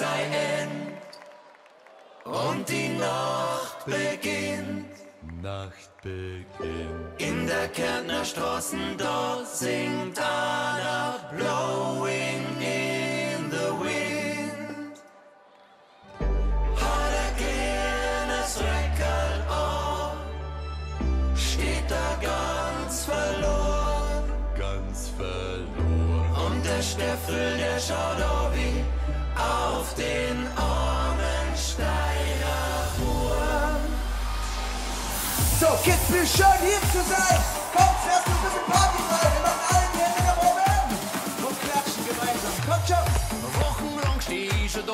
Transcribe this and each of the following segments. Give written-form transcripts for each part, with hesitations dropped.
sei End und die Nacht beginnt. In der Kärntner Straßen, dort singt Anna, blowing in the wind. Hat gernes Reckerl an, steht da ganz verloren. Und der Steffel, der schaut auch wie auf den armen Steirer Wurm. So, Kids, wie schön hier zu sein. Kommt, erst ein bisschen Party rein. Wir machen alle die Hände nach oben und klatschen gemeinsam. Kommt schon. Wochenlang steh ich schon da.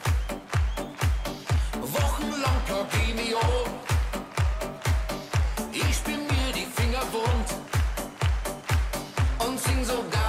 Wochenlang plug ich mich an. Ich bin mir die Finger wund und sing sogar